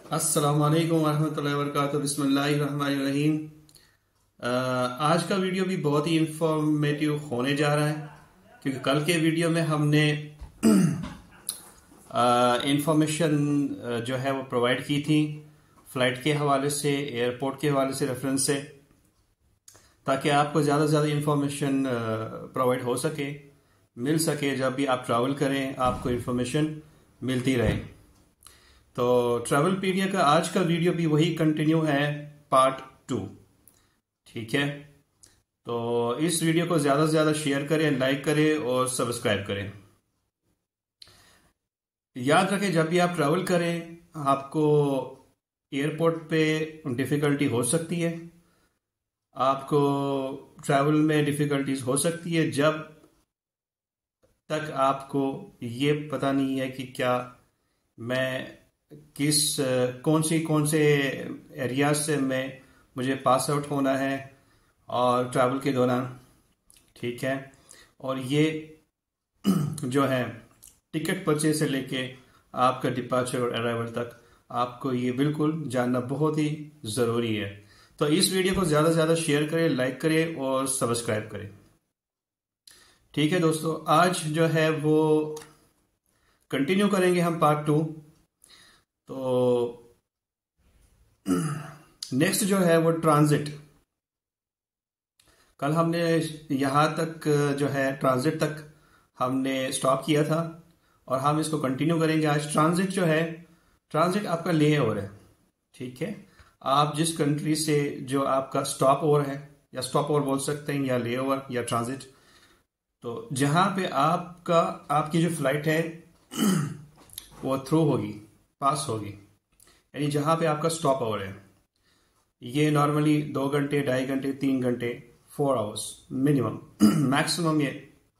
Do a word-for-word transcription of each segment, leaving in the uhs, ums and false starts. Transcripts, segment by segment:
अस्सलामुअलैकुम वरहमतुल्लाहि वबरकातुहू। बिस्मिल्लाहिर्रहमानिर्रहीम। अ, आज का वीडियो भी बहुत ही इंफॉर्मेटिव होने जा रहा है क्योंकि कल के वीडियो में हमने इंफॉर्मेशन जो है वो प्रोवाइड की थी फ्लाइट के हवाले से, एयरपोर्ट के हवाले से, रेफरेंस से, ताकि आपको ज़्यादा से ज़्यादा इंफॉर्मेशन प्रोवाइड हो सके, मिल सके। जब भी आप ट्रैवल करें आपको इंफॉर्मेशन मिलती रहे। तो ट्रैवल पीडिया का आज का वीडियो भी वही कंटिन्यू है, पार्ट टू। ठीक है, तो इस वीडियो को ज़्यादा से ज़्यादा शेयर करें, लाइक करें और सब्सक्राइब करें। याद रखें, जब भी आप ट्रैवल करें आपको एयरपोर्ट पे डिफ़िकल्टी हो सकती है, आपको ट्रैवल में डिफ़िकल्टीज हो सकती है जब तक आपको ये पता नहीं है कि क्या मैं किस कौन सी कौन से एरियाज से मैं मुझे पास आउट होना है और ट्रैवल के दौरान। ठीक है, और ये जो है टिकट परचेज से लेके आपका डिपार्चर और अराइवल तक आपको ये बिल्कुल जानना बहुत ही ज़रूरी है। तो इस वीडियो को ज़्यादा से ज़्यादा शेयर करें, लाइक करें और सब्सक्राइब करें। ठीक है दोस्तों, आज जो है वो कंटिन्यू करेंगे हम पार्ट टू। तो नेक्स्ट जो है वो ट्रांजिट। कल हमने यहाँ तक जो है ट्रांजिट तक हमने स्टॉप किया था और हम इसको कंटिन्यू करेंगे आज। ट्रांजिट जो है, ट्रांजिट आपका ले ओवर है। ठीक है, आप जिस कंट्री से जो आपका स्टॉप ओवर है, या स्टॉप ओवर बोल सकते हैं, या ले ओवर या ट्रांजिट, तो जहाँ पे आपका आपकी जो फ्लाइट है वो थ्रू होगी, पास होगी, यानी जहाँ पे आपका स्टॉप ओवर है। ये नॉर्मली दो घंटे, ढाई घंटे, तीन घंटे, फोर आवर्स मिनिमम, मैक्सिमम ये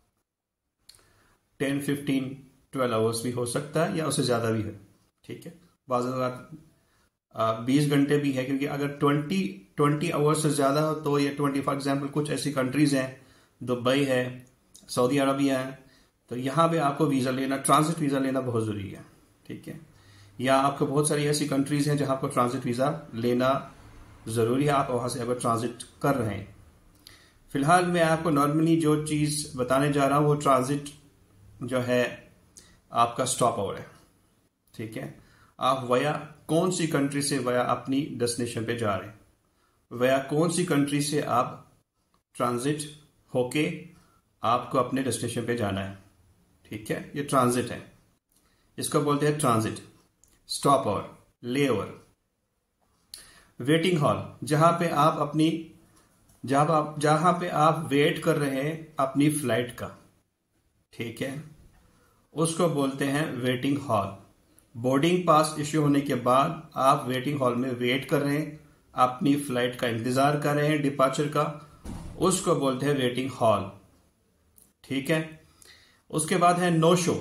टेन, फिफ्टीन, ट्वेल्व आवर्स भी हो सकता है या उससे ज़्यादा भी है। ठीक है, बाज़ बीस घंटे भी है, क्योंकि अगर ट्वेंटी ट्वेंटी आवर्स से ज़्यादा हो तो ये ट्वेंटी, फॉर एग्जाम्पल कुछ ऐसी कंट्रीज़ हैं, दुबई है, सऊदी अरबिया है, तो यहाँ पे आपको वीज़ा लेना, ट्रांजिट वीज़ा लेना बहुत ज़रूरी है। ठीक है, या आपको बहुत सारी ऐसी कंट्रीज़ हैं जहाँ आपको ट्रांजिट वीज़ा लेना ज़रूरी है, आप वहाँ से अगर ट्रांजिट कर रहे हैं। फिलहाल मैं आपको नॉर्मली जो चीज़ बताने जा रहा हूँ वो ट्रांजिट जो है आपका स्टॉप ओवर है। ठीक है, आप वया कौन सी कंट्री से वया अपनी डेस्टिनेशन पे जा रहे हैं, वया कौन सी कंट्री से आप ट्रांजिट होके आपको अपने डेस्टिनेशन पे जाना है। ठीक है, ये ट्रांजिट है, इसको बोलते हैं transit. Stopover, layover, waiting hall, जहां पे आप अपनी जहां आप जहां पे आप वेट कर रहे हैं अपनी फ्लाइट का। ठीक है, उसको बोलते हैं waiting hall. Boarding pass issue होने के बाद आप वेटिंग हॉल में वेट कर रहे हैं, अपनी फ्लाइट का इंतजार कर रहे हैं डिपार्चर का, उसको बोलते हैं वेटिंग हॉल। ठीक है, उसके बाद है नो शो।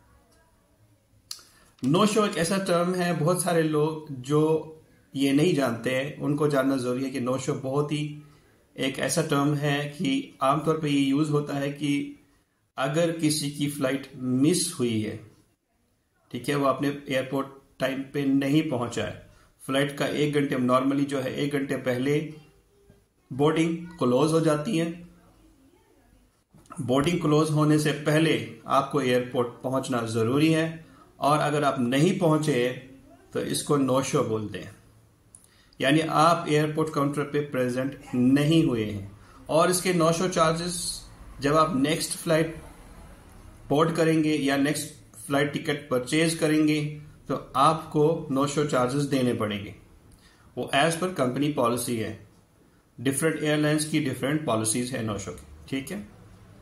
नो शो एक ऐसा टर्म है, बहुत सारे लोग जो ये नहीं जानते हैं उनको जानना जरूरी है कि नो शो बहुत ही एक ऐसा टर्म है कि आमतौर पे ये यूज होता है कि अगर किसी की फ्लाइट मिस हुई है, ठीक है, वो अपने एयरपोर्ट टाइम पे नहीं पहुंचा है, फ्लाइट का एक घंटे नॉर्मली जो है एक घंटे पहले बोर्डिंग क्लोज हो जाती है। बोर्डिंग क्लोज होने से पहले आपको एयरपोर्ट पहुंचना जरूरी है, और अगर आप नहीं पहुंचे तो इसको नो शो बोलते हैं, यानी आप एयरपोर्ट काउंटर पे प्रेजेंट नहीं हुए हैं। और इसके नो शो चार्जेस जब आप नेक्स्ट फ्लाइट बोर्ड करेंगे या नेक्स्ट फ्लाइट टिकट परचेज करेंगे तो आपको नो शो चार्जेस देने पड़ेंगे। वो एज पर कंपनी पॉलिसी है, डिफरेंट एयरलाइंस की डिफरेंट पॉलिसीज है नो शो की। ठीक है,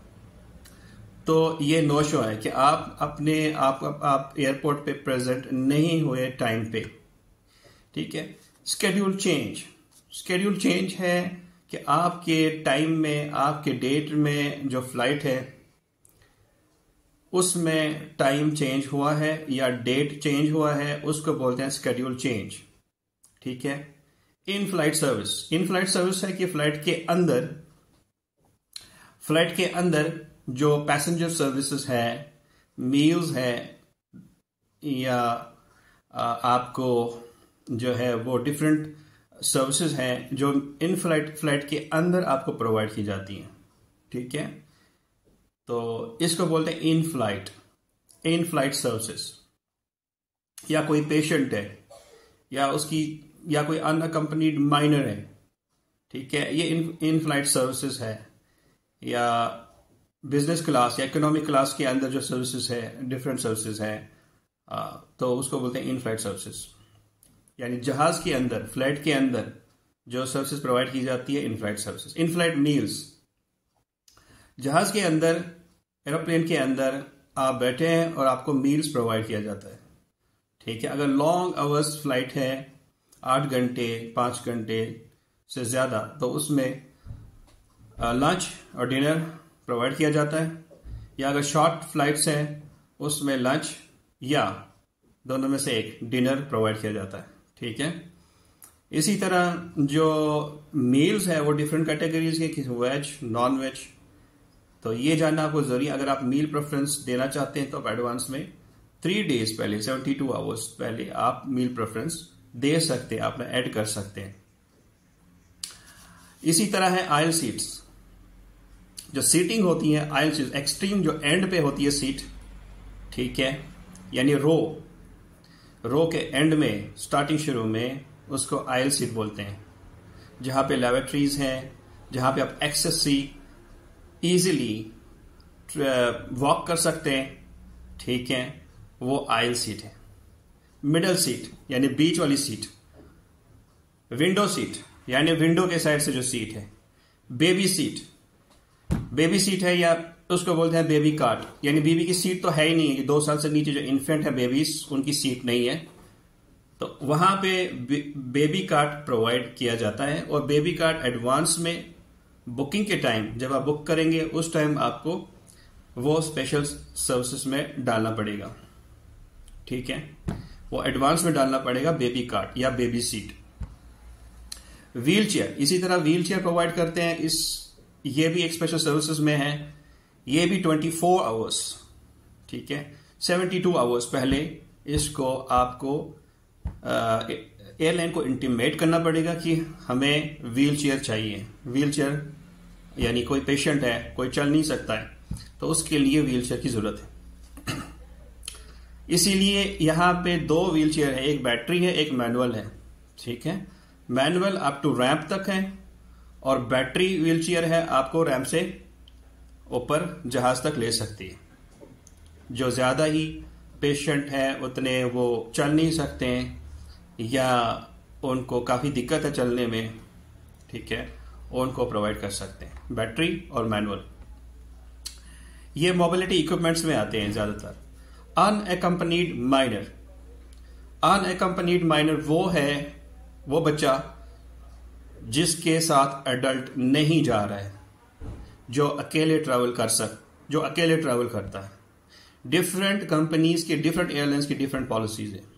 तो ये नो शो है कि आप अपने आप आप एयरपोर्ट पे प्रेजेंट नहीं हुए टाइम पे। ठीक है, स्केड्यूल चेंज। स्केड्यूल चेंज है कि आपके टाइम में, आपके डेट में जो फ्लाइट है उसमें टाइम चेंज हुआ है या डेट चेंज हुआ है, उसको बोलते हैं स्केड्यूल चेंज। ठीक है, in flight service. In flight service है कि फ्लाइट के अंदर फ्लाइट के अंदर जो पैसेंजर सर्विसेज है, मील्स है, या आपको जो है वो डिफरेंट सर्विसेज हैं जो इन फ्लाइट फ्लाइट के अंदर आपको प्रोवाइड की जाती हैं। ठीक है, तो इसको बोलते हैं in flight in flight services. या कोई पेशेंट है या उसकी या कोई अनअकम्पनीड माइनर है, ठीक है, ये इन इन फ्लाइट सर्विसेज है। या बिजनेस क्लास या इकोनॉमिक क्लास के अंदर जो सर्विसेज है, डिफरेंट सर्विसेज है, तो उसको बोलते हैं इन फ्लाइट सर्विसेज। यानी जहाज के अंदर, फ्लाइट के अंदर जो सर्विसेज प्रोवाइड की जाती है, in flight services. In flight meals, जहाज के अंदर, एरोप्लेन के अंदर आप बैठे हैं और आपको मील्स प्रोवाइड किया जाता है। ठीक है, अगर लॉन्ग आवर्स फ्लाइट है, आठ घंटे पाँच घंटे से ज़्यादा, तो उसमें लंच और डिनर प्रोवाइड किया जाता है। या अगर शॉर्ट फ्लाइट्स हैं उसमें लंच या दोनों में से एक डिनर प्रोवाइड किया जाता है। ठीक है, इसी तरह जो मील्स है वो डिफरेंट कैटेगरीज के, वेज नॉन वेज। तो ये जानना आपको जरूरी। अगर आप मील प्रेफरेंस देना चाहते हैं तो आप एडवांस में थ्री डेज पहले, सेवेंटी टू आवर्स पहले आप मील प्रेफरेंस दे सकते हैं, आप ऐड कर सकते हैं। इसी तरह है आयल सीट्स। जो सीटिंग होती है आयल सीट, एक्सट्रीम जो एंड पे होती है सीट, ठीक है, यानी रो रो के एंड में, स्टार्टिंग शुरू में, उसको आयल सीट बोलते हैं। जहां पे लैबोरेटरीज हैं, जहां पे आप एक्सेस इजीली वॉक कर सकते हैं, ठीक है, वो आयल सीट है। मिडल सीट यानी बीच वाली सीट, विंडो सीट यानी विंडो के साइड से जो सीट है, बेबी सीट बेबी सीट है या उसको बोलते हैं बेबी कार्ट, यानी बेबी की सीट तो है ही नहीं है। दो साल से नीचे जो इन्फेंट है, बेबीज, उनकी सीट नहीं है, तो वहां पे बेबी कार्ट प्रोवाइड किया जाता है। और बेबी कार्ट एडवांस में बुकिंग के टाइम, जब आप बुक करेंगे उस टाइम आपको वो स्पेशल सर्विसेज में डालना पड़ेगा। ठीक है, वो एडवांस में डालना पड़ेगा, बेबी कार्ट या बेबी सीट। व्हील चेयर, इसी तरह व्हील चेयर प्रोवाइड करते हैं। इस ये भी एक स्पेशल सर्विसेज में है। ये भी ट्वेंटी फोर आवर्स, ठीक है, सेवेंटी टू आवर्स पहले इसको आपको एयरलाइन को इंटीमेट करना पड़ेगा कि हमें व्हील चेयर चाहिए। व्हील चेयर यानी कोई पेशेंट है, कोई चल नहीं सकता है, तो उसके लिए व्हील चेयर की जरूरत है। इसीलिए यहां पे दो व्हील चेयर है, एक बैटरी है, एक मैनुअल है। ठीक है, मैनुअल अप टू रैंप तक है और बैटरी व्हील चेयर है, आपको रैंप से ऊपर जहाज तक ले सकती है। जो ज्यादा ही पेशेंट है, उतने वो चल नहीं सकते हैं या उनको काफी दिक्कत है चलने में, ठीक है, उनको प्रोवाइड कर सकते हैं बैटरी और मैनुअल। ये मोबिलिटी इक्विपमेंट्स में आते हैं ज्यादातर। अनएकम्पनीड माइनर, अनएकम्पनीड माइनर वो है, वो बच्चा जिसके साथ एडल्ट नहीं जा रहा है, जो अकेले ट्रैवल कर सक जो अकेले ट्रैवल करता है। डिफरेंट कंपनीज के, डिफरेंट एयरलाइंस की डिफरेंट पॉलिसीज है।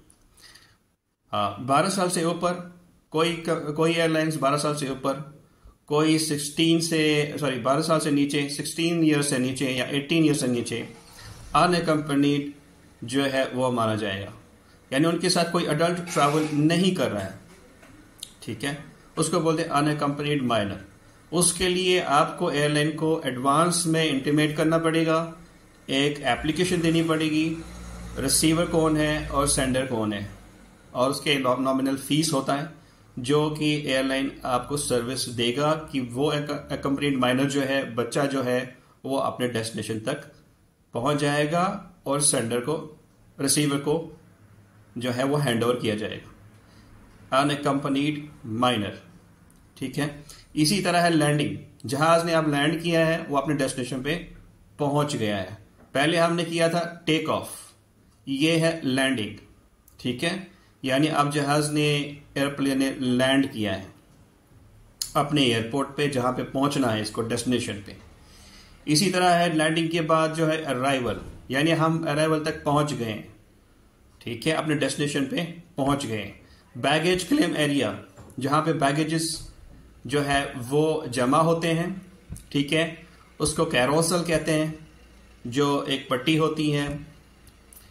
हाँ, बारह साल से ऊपर कोई कोई एयरलाइंस बारह साल से ऊपर, कोई सिक्सटीन से सॉरी बारह साल से नीचे, सिक्सटीन ईयर से नीचे या एटीन ईयर से नीचे अनएकम्पनीड जो है वो माना जाएगा। यानी उनके साथ कोई अडल्ट ट्रैवल नहीं कर रहा है, ठीक है, उसको बोलते हैं अनएकम्पनीड माइनर। उसके लिए आपको एयरलाइन को एडवांस में इंटीमेट करना पड़ेगा, एक एप्लीकेशन देनी पड़ेगी, रिसीवर कौन है और सेंडर कौन है, और उसके नॉमिनल फीस होता है जो कि एयरलाइन आपको सर्विस देगा कि वो एकम्पनीड माइनर जो है, बच्चा जो है, वो अपने डेस्टिनेशन तक पहुंच जाएगा और सेंडर को, रिसीवर को जो है वो हैंड ओवर किया जाएगा। अनएकम्पनीड माइनर, ठीक है। इसी तरह है लैंडिंग। जहाज ने आप लैंड किया है, वो अपने डेस्टिनेशन पे पहुंच गया है। पहले हमने किया था टेक ऑफ, ये है लैंडिंग, ठीक है, यानी अब जहाज ने, एयरप्लेन ने लैंड किया है अपने एयरपोर्ट पे जहां पे पहुंचना है इसको, डेस्टिनेशन पे। इसी तरह है लैंडिंग के बाद जो है अराइवल, यानी हम अराइवल तक पहुंच गए, ठीक है, अपने डेस्टिनेशन पे पहुंच गए। बैगेज क्लेम एरिया, जहां पे बैगेजेस जो है वो जमा होते हैं, ठीक है, उसको कैरोसल कहते हैं, जो एक पट्टी होती है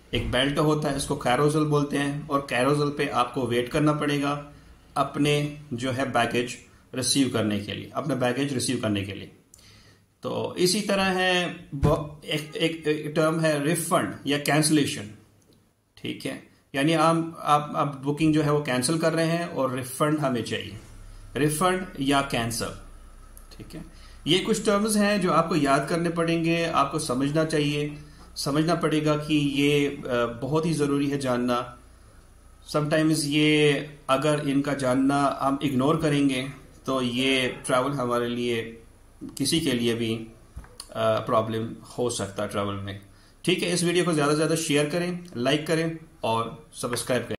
एक बेल्ट होता है, इसको कैरोसल बोलते हैं, और कैरोसल पे आपको वेट करना पड़ेगा अपने जो है बैगेज रिसीव करने के लिए, अपना बैगेज रिसीव करने के लिए। तो इसी तरह है एक, एक, एक टर्म है रिफंड या कैंसलेशन, ठीक है, यानी आप आप आप बुकिंग जो है वो कैंसिल कर रहे हैं और रिफंड हमें चाहिए, रिफंड या कैंसल, ठीक है। ये कुछ टर्म्स हैं जो आपको याद करने पड़ेंगे, आपको समझना चाहिए, समझना पड़ेगा कि ये बहुत ही ज़रूरी है जानना। समटाइम्स ये अगर इनका जानना हम इग्नोर करेंगे तो ये ट्रैवल हमारे लिए, किसी के लिए भी प्रॉब्लम हो सकता है ट्रैवल में, ठीक है। इस वीडियो को ज़्यादा से ज़्यादा शेयर करें, लाइक करें और सब्सक्राइब करें।